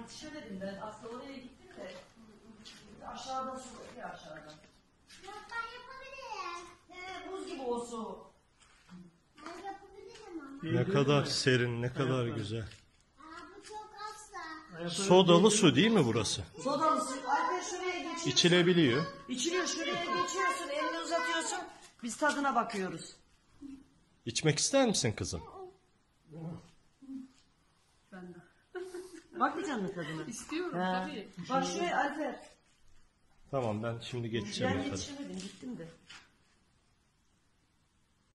yetişemedim ben. Aslında oraya gittim de. Aşağıdan su var, aşağıdan. Yok ben yapabilirim. Buz gibi o su. Ben yapabilirim ama. Ne kadar serin, ne kadar güzel. Bu çok hasta. Sodalı su değil mi burası? Sodalı su. Alper şuraya geçiyorsun. İçilebiliyor. İçiliyor, şuraya geçiyorsun, elini uzatıyorsun. Biz tadına bakıyoruz. İçmek ister misin kızım? Ben de. Bakmayacaksın mı tadına? İstiyorum Ha. tabii. Bak şuraya Alper. Tamam, ben şimdi geçeceğim Ben yukarı. yetişemedim, gittim de.